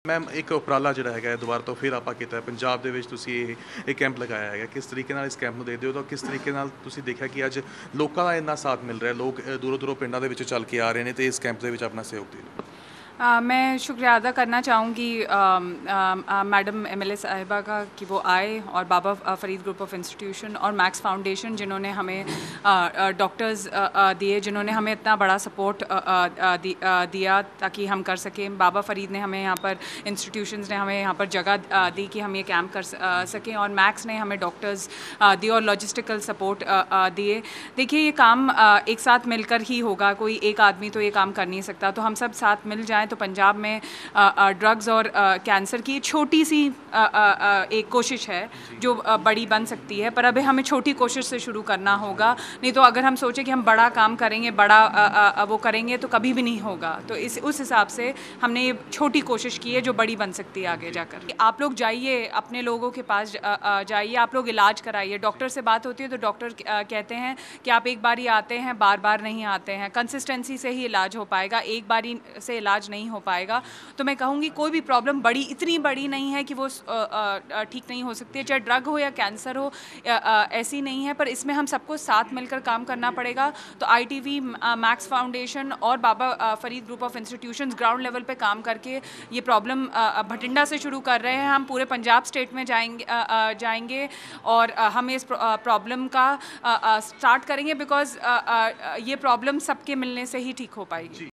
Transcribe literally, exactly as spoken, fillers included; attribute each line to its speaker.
Speaker 1: Ma'am ਇੱਕ ਉਪਰਾਲਾ ਜਿਹੜਾ ਹੈਗਾ ਹੈ ਦੁਬਾਰਾ ਤੋਂ ਫਿਰ ਆਪਾਂ ਕੀਤਾ ਹੈ ਪੰਜਾਬ ਦੇ ਵਿੱਚ ਤੁਸੀਂ ਇਹ ਇਹ ਕੈਂਪ ਲਗਾਇਆ ਹੈਗਾ ਕਿਸ ਤਰੀਕੇ ਨਾਲ ਇਸ ਕੈਂਪ ਨੂੰ ਦੇਖਦੇ ਹੋ ਤਾਂ ਕਿਸ ਤਰੀਕੇ ਨਾਲ ਤੁਸੀਂ ਦੇਖਿਆ ਕਿ ਅੱਜ ਲੋਕਾਂ ਦਾ ਇੰਨਾ ਸਾਥ ਮਿਲ ਰਿਹਾ ਲੋਕ ਅ, ਦੂਰੋਂ ਦੂਰੋਂ ਪਿੰਡਾਂ ਦੇ ਵਿੱਚ ਚੱਲ ਕੇ ਆ ਰਹੇ ਨੇ ਤੇ ਇਸ ਕੈਂਪ ਦੇ ਵਿੱਚ ਆਪਣਾ ਸਹਿਯੋਗ ਦੇ ਰਹੇ ਨੇ।
Speaker 2: आ, मैं शुक्रिया अदा करना चाहूँगी मैडम एमएलए साहिबा का कि वो आए और Baba Farid group of institution और मैक्स फाउंडेशन जिन्होंने हमें डॉक्टर्स दिए, जिन्होंने हमें इतना बड़ा सपोर्ट दि, दिया ताकि हम कर सकें। बाबा फ़रीद ने हमें यहाँ पर इंस्टीट्यूशंस ने हमें यहाँ पर जगह दी कि हम ये कैंप कर सकें और मैक्स ने हमें डॉक्टर्स दिए और लॉजिस्टिकल सपोर्ट दिए। देखिए ये काम एक साथ मिलकर ही होगा, कोई एक आदमी तो ये काम कर नहीं सकता, तो हम सब साथ मिल जाएँ तो पंजाब में ड्रग्स और कैंसर की छोटी सी आ, आ, एक कोशिश है जो बड़ी बन सकती है, पर अभी हमें छोटी कोशिश से शुरू करना होगा। नहीं तो अगर हम सोचें कि हम बड़ा काम करेंगे, बड़ा आ, आ, वो करेंगे तो कभी भी नहीं होगा। तो इस उस हिसाब से हमने ये छोटी कोशिश की है जो बड़ी बन सकती है आगे जाकर। आप लोग जाइए, अपने लोगों के पास जाइए, आप लोग इलाज कराइए। डॉक्टर से बात होती है तो डॉक्टर कहते हैं कि आप एक बार ही आते हैं, बार बार नहीं आते हैं। कंसिस्टेंसी से ही इलाज हो पाएगा, एक बार से इलाज नहीं हो पाएगा। तो मैं कहूँगी कोई भी प्रॉब्लम बड़ी इतनी बड़ी नहीं है कि वो ठीक नहीं हो सकती है, चाहे ड्रग हो या कैंसर हो, ऐसी नहीं है। पर इसमें हम सबको साथ मिलकर काम करना पड़ेगा। तो आईटीवी, मैक्स फाउंडेशन और Baba Farid group of institutions ground level पे काम करके ये प्रॉब्लम भटिंडा से शुरू कर रहे हैं। हम पूरे पंजाब स्टेट में जाएंगे जाएंगे और हम इस प्रॉब्लम का स्टार्ट करेंगे बिकॉज ये प्रॉब्लम सबके मिलने से ही ठीक हो पाएगी।